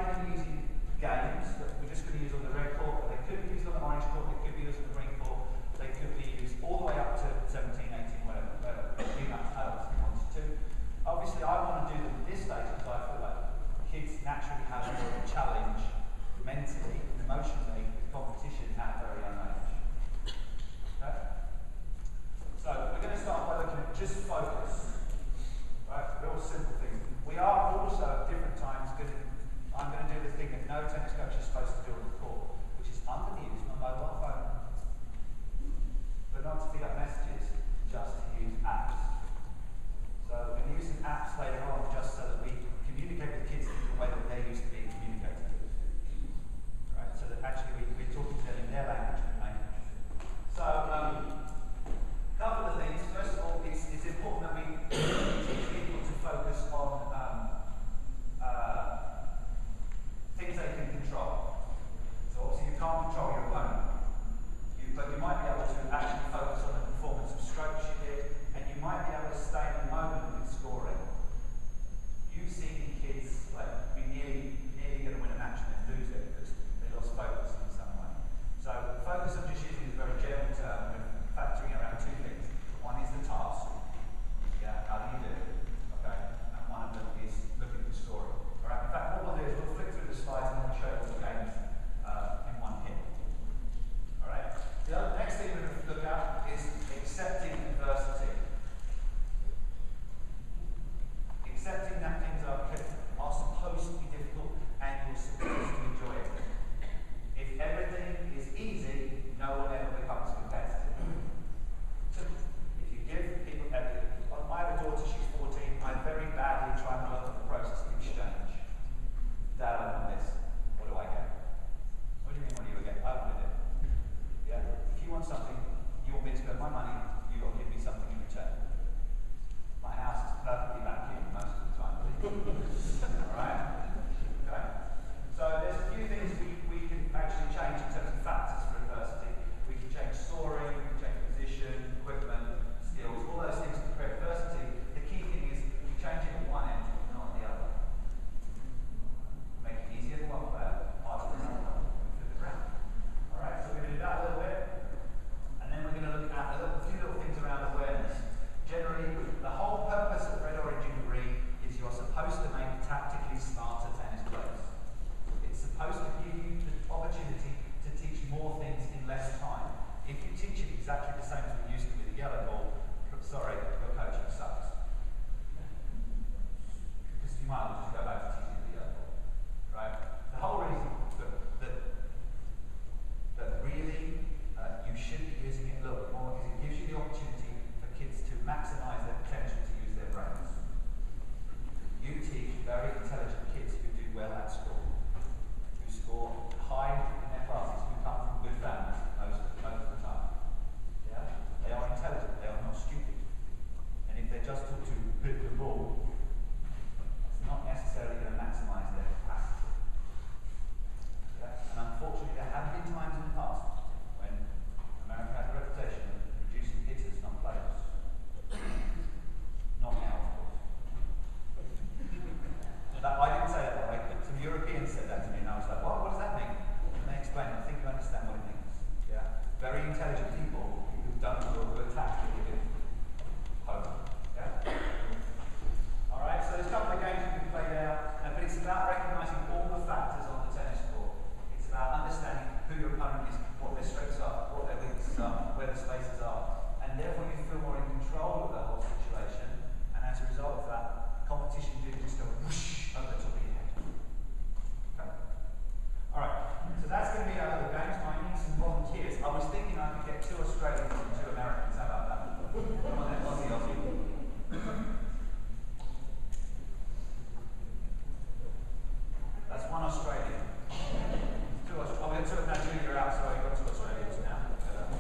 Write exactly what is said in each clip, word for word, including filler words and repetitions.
going to be using games that we're just going to use on the red court, but they could be used on the orange court, they could be used on the green court, they could be used all the way up to seventeen, eighteen, whatever, whatever you adults wanted to. Obviously, I want to do them at this stage because I feel like kids naturally have a more challenge mentally and emotionally with competition at a very young age. Okay? So we're going to start by looking at just focus. Right? Real simple things. We are also at different times going to, I'm going to do the thing that no tennis coach is supposed to do on the court, which is I'm going to use my mobile phone. But not to pick up messages, just to use apps. So we're going to use some apps later on just so that we communicate with kids in the way that they're used to being communicated with. Right? So that actually we, we're talking to them in their language and language. So, um, a couple of things. First of all, it's, it's important that we teach people to focus on um, uh, things they can control. So obviously you can't control your opponent, you, but you might be able to actually focus on the performance of strokes you did, and you might be able to stay in the moment with scoring. You've seen kids like be nearly, nearly going to win a match and then lose it because they lost focus in some way. So focus I'm just using is a very general term, with factoring around two things. One is the task, yeah, how do you do it, okay, and one of them is looking at the story. All right. In fact, what we'll do is we'll flick through the slides and we'll show you all the games uh, in one hit. All right. The other, next thing we're going to look at is accepting adversity. Accepting that things are, are supposed to be difficult and you're supposed to enjoy it. If everything is easy, no one ever becomes competitive. So if you give people everything, well, I have a daughter, she's fourteen, I very badly try and work on the process of exchange. Dad, I want this. What do I get? What do you mean, what do you get? I want it. Yeah? If you want something, you want me to spend my money, you've got to give me something in return. My house is perfectly vacuumed most of the time. Alright? Okay? So there's a few things we, we can actually change in terms of factors for adversity. We can change scoring, we can change position, equipment, skills, all those things to create adversity. The key thing is we change it at one end, not at the other. Make it easier for one player, harder for another, flip it around. Alright, so we're going to do that a little bit. And then we're going to look at a, little, a few little things around awareness. Generally, the whole purpose of red, orange and green is you're supposed to make tactically smarter tennis players. It's supposed to give you the opportunity to teach more things in less time. If you teach it exactly the same as we used to with the yellow ball, sorry, your coaching sucks. Because you might as well just go back to teaching the yellow ball. Right? The whole reason that, that, that really uh, you should be using it a little bit more is it gives you the opportunity for kids to maximize their potential to use their brains. You teach very intelligent kids who do well at school, who score high in their classes, who come from good families most, most of the time. Yeah? They are intelligent, they are not stupid. And if they're just taught to hit the ball, it's not necessarily going to maximize their capacity. Yeah? And unfortunately, there have been times in the past when America had a reputation of producing hitters, not players. Not now, of course. That, I didn't say that, but like, some Europeans said that to me, and I was like, what, what does that mean? And they explained, I think you understand what it means. Yeah? Very intelligent people who've done the work, who attack the given home. Yeah? Alright, so there's a couple of games you can play there, uh, but it's about recognizing all the factors on the tennis court. It's about understanding who your opponent is, what their strengths are, what their weaknesses are, where the spaces are, and therefore you feel more in control of the whole situation, and as a result of that, competition didn't just go whoosh over the top of your head. Okay. Alright, so that's going to be our little games. I need some volunteers. I was thinking I could get two Australians and two Americans. How about that? Come on then, Aussie, Aussie. That's one Australian. Two Australians. Oh, we got two. No, Julie, you're out. Sorry, we've got two Australians now.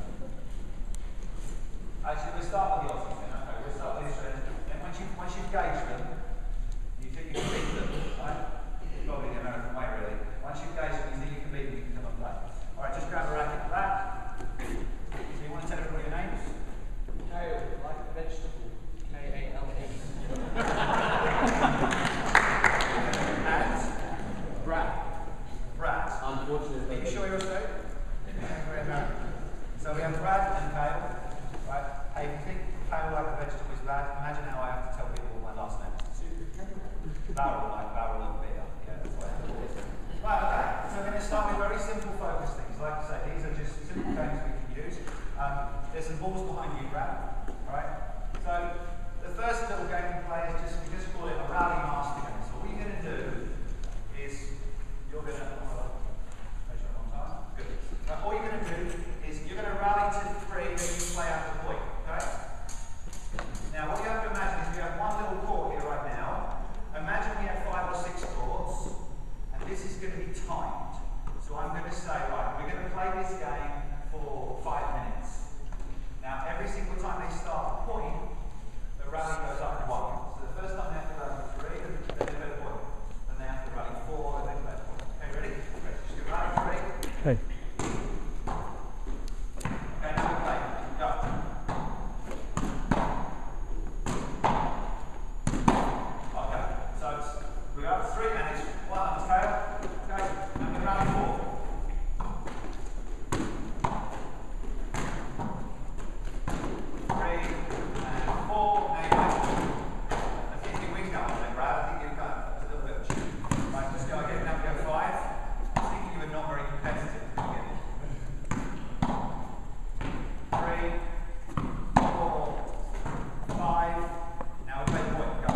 Actually, we'll start with the Aussies then. Okay, we'll start with the Australians. Then once you once you've gauged them, you think you can beat them, right? Probably the American way, really. Once you've gauged them, you think you can beat them, you can come and play. All right, just grab a racket for that. So you want to tell everybody your names? Kale, like a vegetable. K A L E. And Brad. So like I say, these are just simple games we can use. Um, there's some balls behind you, Brad. Alright? So the first little game we play is just, we just call it a rally master game. So what you're going to do is, you're going to, good. Now all you're going to do is, you're going to rally to three, then you play out the point, okay? Now what you have to imagine is we have one little court here right now. Imagine we have five or six courts, and this is going to be timed. So I'm going to say, right, we're going to play this game for five minutes. Now every single time they start a point, the rally goes up one. So the first time they have to rally three, then they play a point. Then they have to rally four, and then they play a point. Okay, ready? Okay, just do rally three. Okay. Okay, now we play. Go. Okay, so it's, we got three, and it's one on the tail. Okay, now we rally four. Three and four. Now you play. I think you win that one, Brad. I think you've got a little bit of cheat. Right, let's go again. Now we go five. I think you were not very competitive at the beginning. Three, four, five. Now we play point. Go.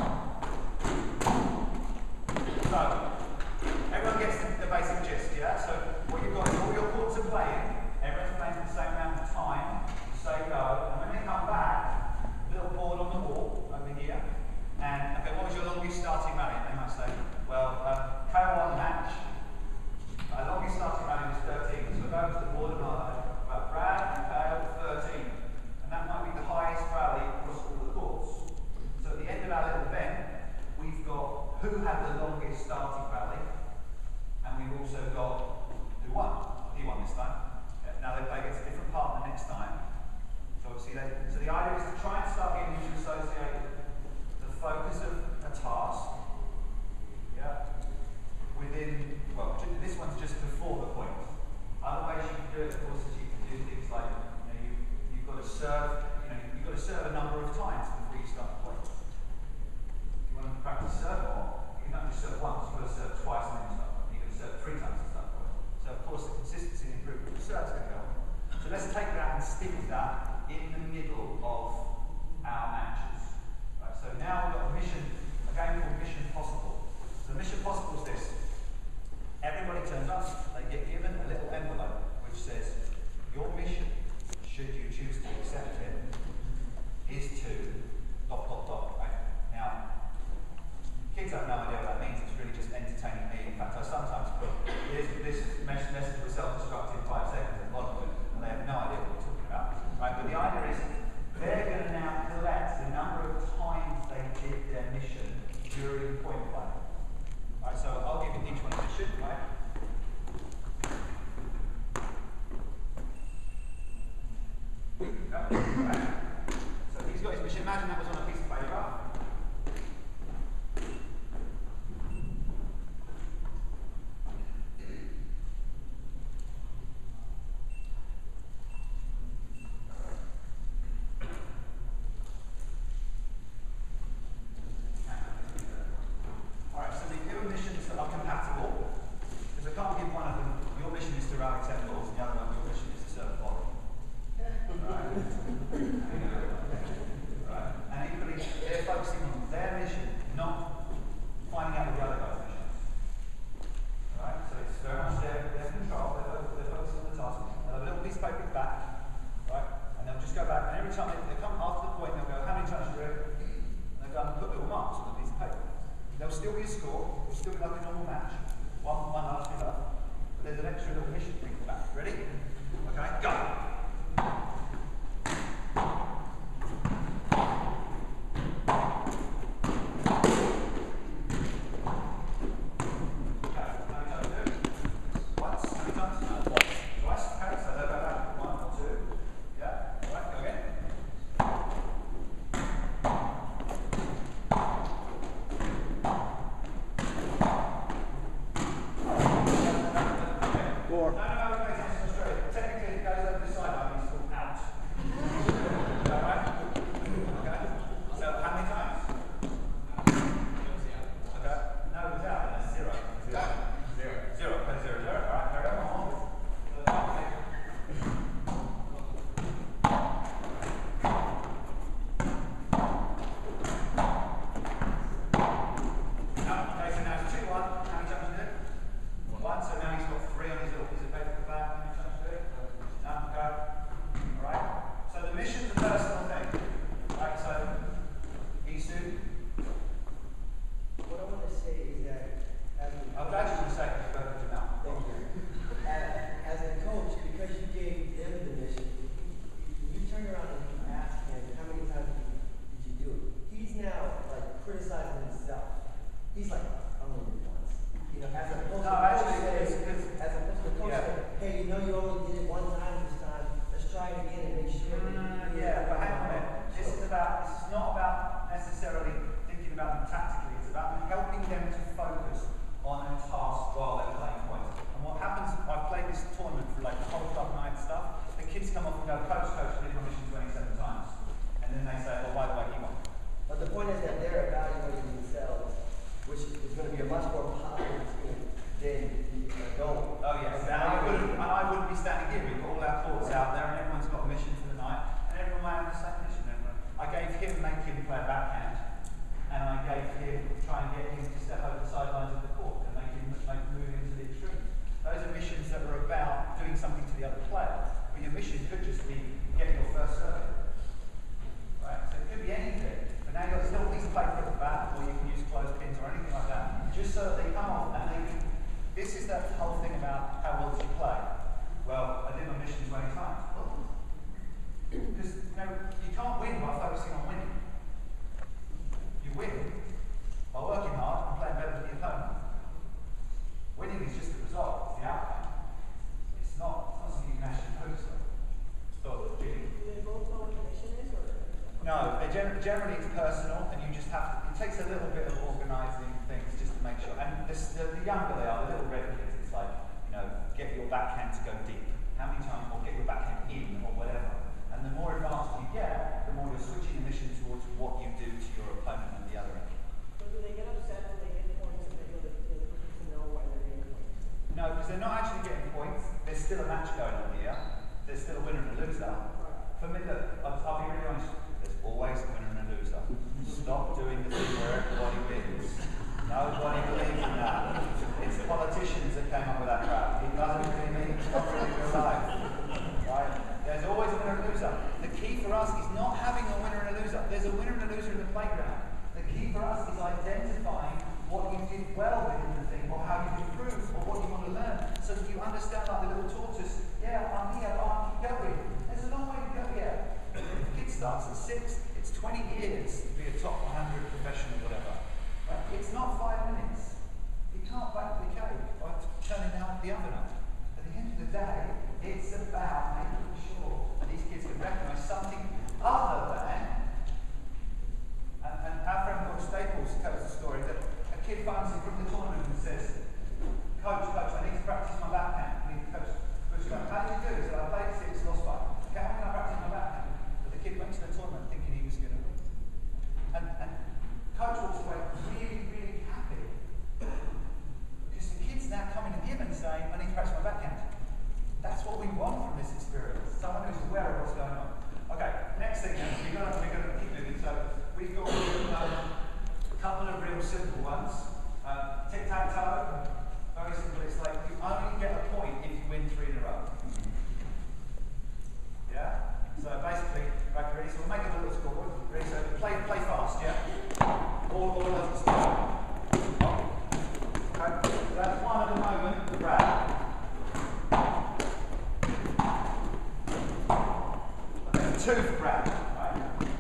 So, everyone gets the, the basic gist, yeah? So, what you've got is all your courts are playing. Everyone's playing for the same amount of time. You say go, and when they come back, little board on the wall over here. And okay, what was your longest starting rally? They might say, well, uh, K O one match. My longest starting rally was thirteen. So go to the board and I'll uh, Brad and K O thirteen. And that might be the highest rally across all the courts. So at the end of our little event, we've got who had the longest starting rally, and we've also got who won. He won this time. Yeah, now they play against a different partner next time. So obviously, they, so the idea is to try and start getting you to associate the focus of a task, yeah, within, well, this one's just before the point. Other ways you can do it, of course, is you can do things like, you know, you, you've got to serve, you know, you've got to serve a number of times before you start the point. If you want to practice serve more, you can not just serve once, you've got to serve twice and then you start the point. You've got to serve three times to start the point. So of course the consistency and improvement of serve's going to go on. So let's take that and stick that in the middle of our matches. Right, so now we've got a mission, a game called Mission Possible. So Mission Possible is this. Everybody turns up, they get given a little envelope which says, your mission, should you choose to accept it, is to dot dot dot. Right? Now, kids have no idea what that means. It's really just entertaining me. In fact, I sometimes put this, this message was self-destructive in five seconds and log it, and they have no idea what we're talking about. Right? But the idea is they're going to now collect the number of times they did their mission during point play. Right? So I'll give you each one a mission. Right? Right? So he's got his mission. Imagine that was on a piece of paper. Zero. Zero. Zero. Zero. All right. There we go. One more. So the this is that whole thing about how well did you play? Well, I did my mission twenty times. Because you know, you can't win by focusing on winning. You win by working hard and playing better than the opponent. Winning is just the result, it's the outcome. It's not, it's not something you can actually focus on. So, Julie? Do they both know what the mission is, or? No, they gen generally it's personal, and you just have to, it takes a little bit of organising things just to make sure. And this, the, the younger they are, the little red kids, it's like, you know, get your backhand to go deep. How many times, or get your backhand in, or whatever. And the more advanced you get, the more you're switching the mission towards what you do to your opponent at the other end. So do they get upset when they get points and they go to the other person to know why they're getting points? No, because they're not actually getting points. There's still a match going on here. There's still a winner and a loser. For me, look, I'll, I'll be really honest. There's always a winner and a loser. Stop doing the thing where everybody wins. Nobody believes in that. It's politicians that came up with that crap. It doesn't really mean it's not really real life. Right? There's always a winner and a loser. The key for us is not having a winner and a loser. There's a winner and a loser in the playground. The key for us is identifying what you did well within the thing, or how you improved, or what you want to learn, so that you understand, like the little tortoise, yeah, I'm here, oh, I keep going. There's a long way to go yet. If the kid starts at six, it's twenty years to be a top one hundred professional, whatever. Right? It's not five minutes. You can't bake the cake by turning out the oven up. At the end of the day, it's about making sure that these kids can recognise something other than. And, and our friend Coach Staples tells the story that a kid phones him from the tournament and says, Coach, Coach, I need to practice my backhand. I need to coach. Coach goes, how did you do? He said, I played six, lost five. Okay, how can I practice my backhand? But the kid went to the tournament thinking he was going to win. And, and Coach walks away really, really happy. Because the kid's now coming to him and saying, I need to practice my backhand. That's what we want from this experience. Someone who's aware of what's going on. Okay, next thing then, we're going to, we're going to keep moving. So we've got um, a couple of real simple ones. Um, tic-tac-toe, very simple. It's like you only get a point if you win three in a row. Yeah? So basically, right, ready? So we'll make a little scoreboard. Ready? So play, play fast, yeah? All, all of the stuff. Okay, so that's one at the moment, Brad. Two for Brad, right?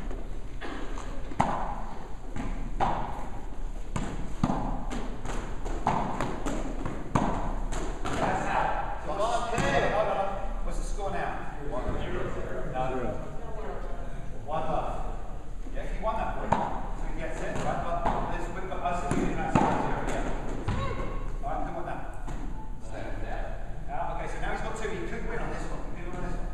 That's out. Come on, Ted. Hold on. What's the score now? One. Zero. No. Zero. One love. Yeah, if you won that point, so he gets it, right? But there's, we've got us doing that zero, zero, yeah. Alright, come on now. Stand down. Uh, okay, so now he's got two. He could win on this one. He could win on this one.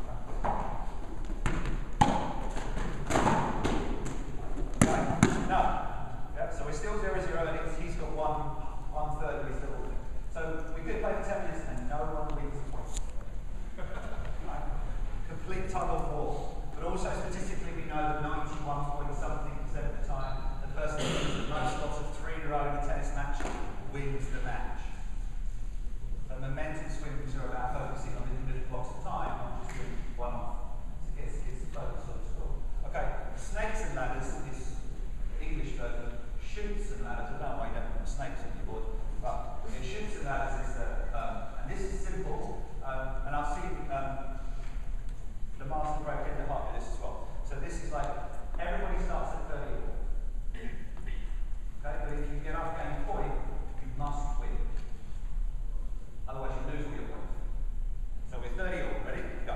No. Yeah, so we're still zero zero, and it's, he's got one one third of his little thing. So we could play for ten minutes and no one wins the point. Right? Complete tug of war. But also statistically we know that ninety-one point something percent of the time the person who wins the most lots of three in a row in a tennis match wins the match. So momentum swings are about focusing on individual blocks of time, not just doing one off. So it gets, gets the focus on the score. Okay, snakes and ladders is English version. Shoots and ladders. I don't know why you don't put snakes on your board, but yeah, shoots and ladders is that, um, and this is simple, um, and I've seen um, the master break in the heart of this as well. So this is like everybody starts at thirty. Okay, but if you get up game point, you must win. Otherwise, you lose all your points. So we're thirty all. Ready? Go.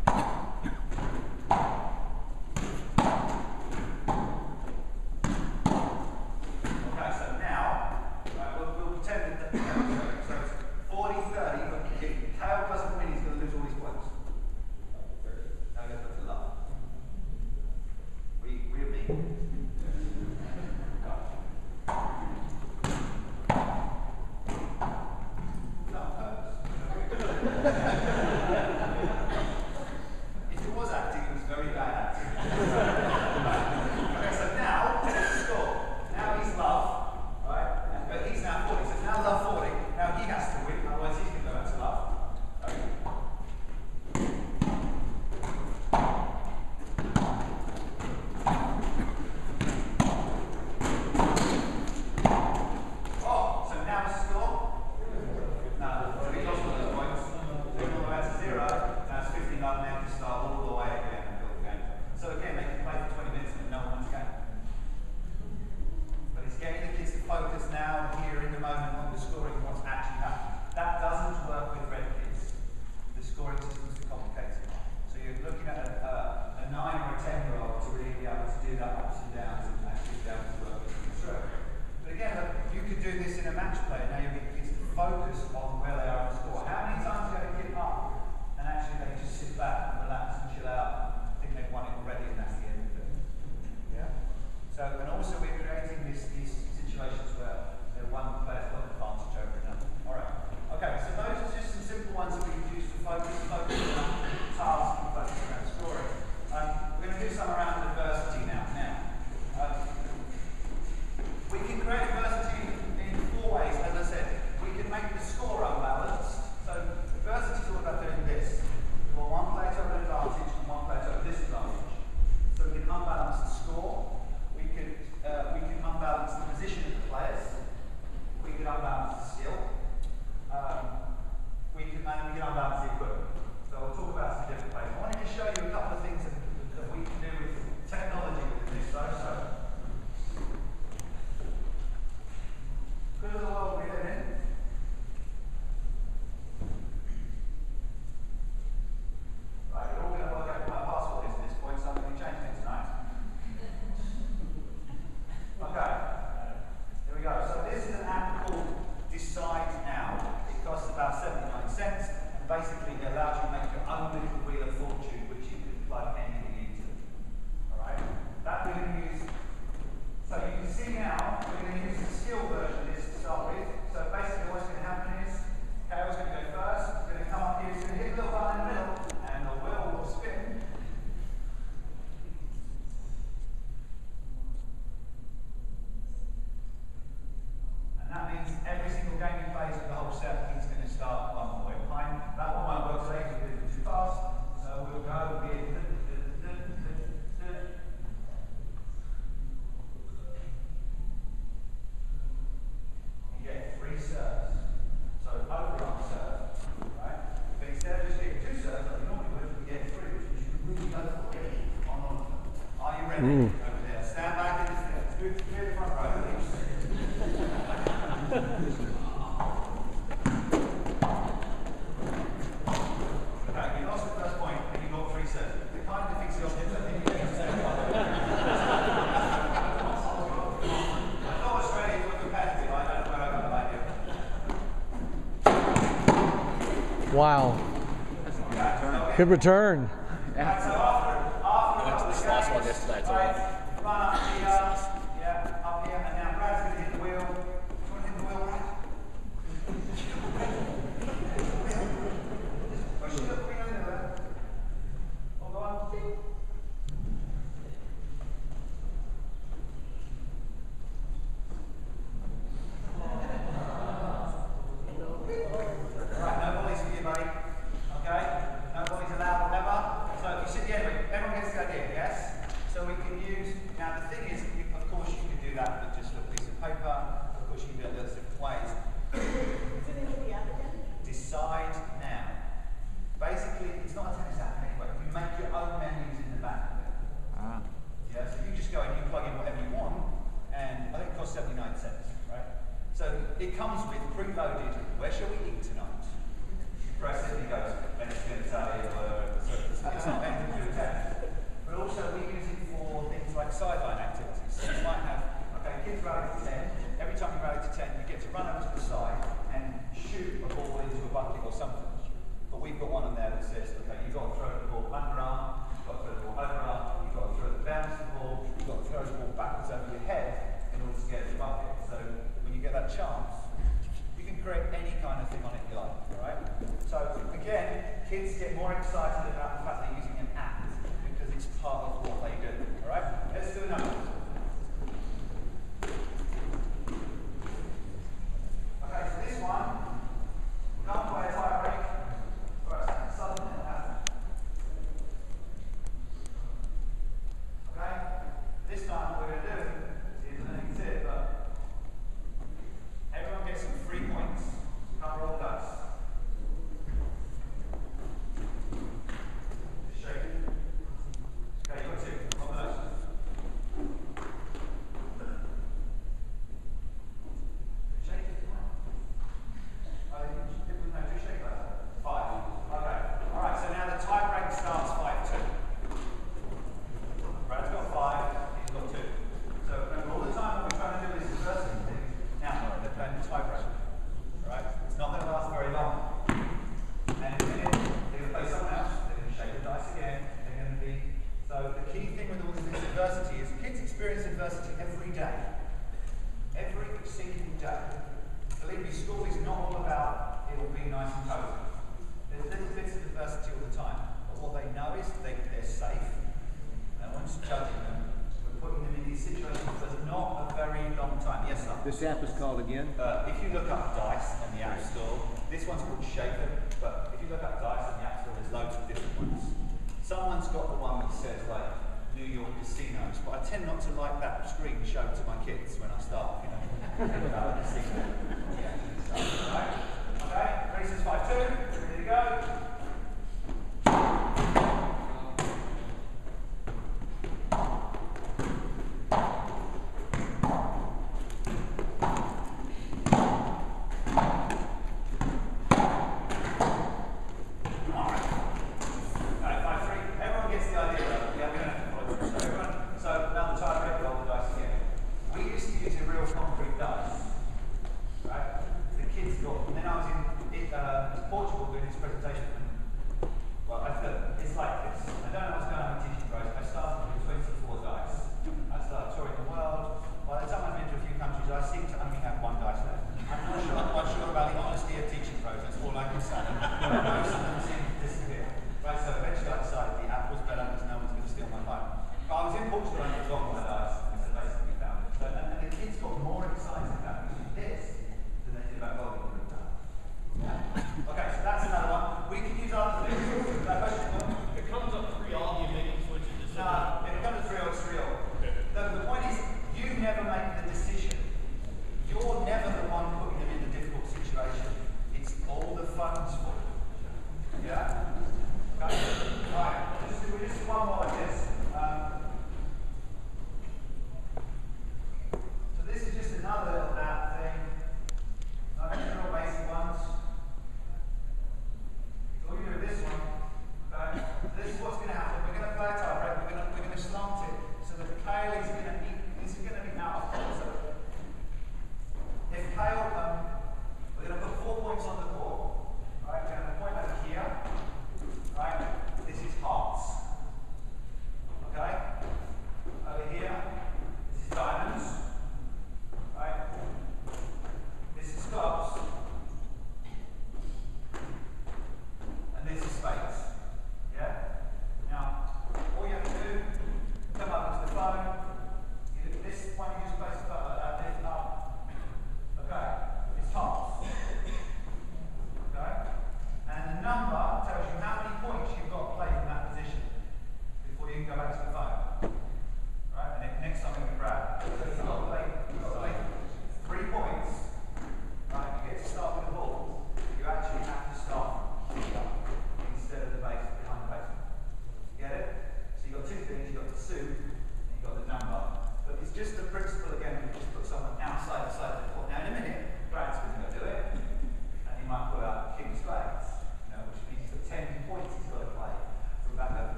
Okay, so now, right, we'll, we'll pretend that, so it's forty thirty, but if Kale doesn't win, he's going to lose all his points. No, he goes for Wow. Good return. Right, so after, after I went to this last one yesterday, it's all right. right, run up here, yeah, up here, and now Brad's going to hit the wheel. Do you want to hit the wheel, Brad? Push it up, bring it in there. Oh, go on. Right, no volleys for you, buddy. Okay? No volleys allowed, never. So if you sit the end of it, everyone gets the idea, yes? So we can use, now the thing is, you, of course you can do that with just a piece of paper. Of course you can do it lots of different ways. So they will be up again? Decide now. Basically, it's not a tennis app anyway. You make your own menus in the back of it. Ah. Yeah, so you just go and you plug in whatever you want, and I think it costs seventy-nine cents, right? So it comes with preloaded, where shall we eat tonight? Press it and it goes, Mexican, Italian, whatever. So it's, it's not meant to do that. But also we use it for things like sideline activities. So you might have, okay, kids rally to ten. Every time you rally to ten, you get to run over to the side and shoot a ball into a bucket or something. But we've got one on there that says, okay, you've got to throw the ball underarm, you've got to throw the ball overarm, you've got to throw the bounce the ball, you've got to throw the ball backwards over your head in order to get the bucket. So when you get that chance, you can create any kind of thing on it you like, alright? So again, kids get more excited about the fact they're using an app because it's part of what they do, alright? Let's do another one. Okay, so this one, we're going to play a tie break. Alright, so something will happen. Okay? This time what we're going to do is, I think it's it, but everyone gets some free points. Come roll dice. Just shake it. Okay, you got two. Roll the dice. Shake it. Come on. Oh, you just, no, just shake that. Five. Okay. Alright, so now the tie break starts five two. Brad's got five, he's got two. So remember, all the time what we're trying to do is reversing things. Now, they're playing the tie break. Right? It's not going to last very long. And in a minute, they're going to play someone else, they're going to shake the dice again, they're going to be... So the key thing with all of this adversity is kids experience adversity every day. Every single day. Believe me, school is not all about it will be nice and cozy. There's little bits of adversity all the time. But what they know is they, they're safe. No one's judging them. We're putting them in these situations for not a very long time. Yes, sir? This app is called again? Uh, if you look up dice in the App Store, this one's called Shaken, but if you look up dice in the App Store, there's loads of different ones. Someone's got the one that says like New York casinos, but I tend not to like that screen shown to my kids when I start, you know. about a casino. Yeah. So, right? Okay, races five two, here we go.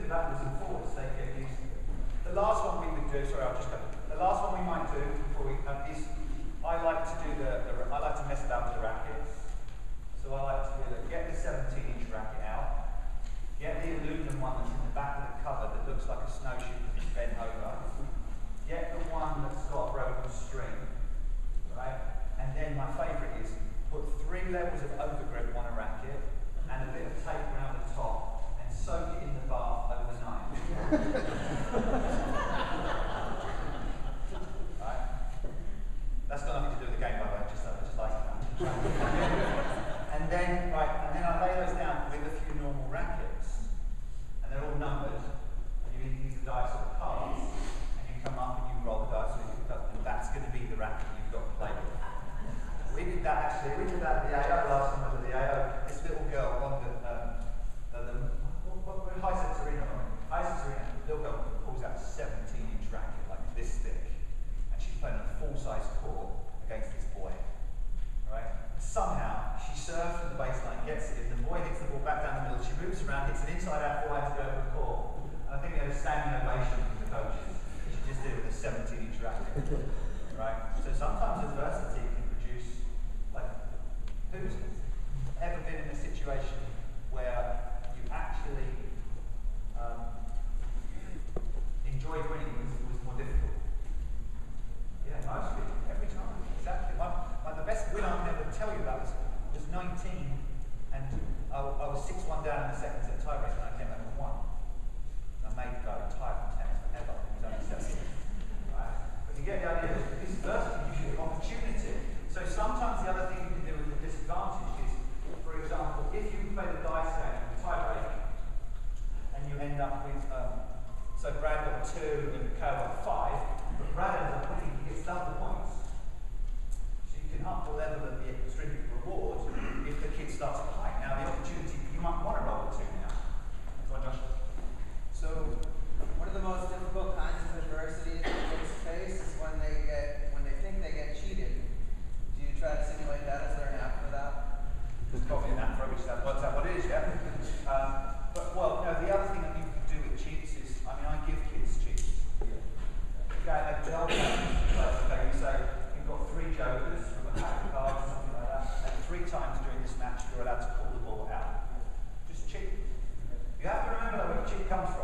backwards and forwards, they get used to it. The last one we would do, sorry, I'll just go. The last one we might do before we um, is I like to do the, the I like to mess about with the rackets. So I like to do the, get the seventeen inch racket out, get the aluminum one that's in the back of the cover that looks like a snowshoe because it's bent over. Get the one that's got a broken string, right? And then my favourite is put three levels of overgrip on a racket and a bit of tape around the top and soak it in the bath overnight. Right? That's got nothing to do with the game, by the way, just, I just like that. And then, right, and then I lay those down with a few normal rackets, and they're all numbered, and you use the dice or the cards, and you come up and you roll the dice, and that's going to be the racket you've got to play with. We did that actually, we did that at the A O last time I was at the A O. This little girl on the, um, the, the what, what, what, high sex arena, high sex arena, little girl pulls out a seventeen inch racket, like this thick, and she's playing a full-size court against this boy. Right? Somehow, she serves from the baseline, gets it in, the boy hits the ball back down the middle, she moves around, hits an inside-out forehand to go over the court, and I think we had a standing ovation from the coaches. She just did it with a seventeen inch racket. Right? So sometimes adversity can produce, like, who's ever been in a situation where you actually um, enjoyed winning was, was more difficult? Yeah, mostly, every time, exactly. One, like the best win I can ever tell you about was, was nineteen, and I, I was six one down in the second set tiebreak, and I came back and won. And I made the guy retire from tennis forever. He was only seventeen. Right? But you get the idea that this adversity gives you an opportunity. So sometimes the other thing you can do with the disadvantage is, for example, if you play the dice game in the tiebreak, and you end up with, um, so Brad got two and Kyle got five, but Brad ends up winning, he gets double points. So you can up the level of the extrinsic reward if the kid starts to fight. Now the opportunity, you might want to roll a two now. Go on, Josh. So, one of the most difficult kinds of adversity that kids face is when they get, when they think they get cheated. Do you try to simulate that? Is there an app for that? There's coffee in that for which that works out what it is, yeah. Um, but well, no, the other thing that you can do with cheats is, I mean, I give kids cheats. Okay, like tell them, like, okay, you say you've got three jokers from a pack of cards or something like that, and three times during this match you're allowed to call the ball out. Just cheat. You have to remember that when a cheat comes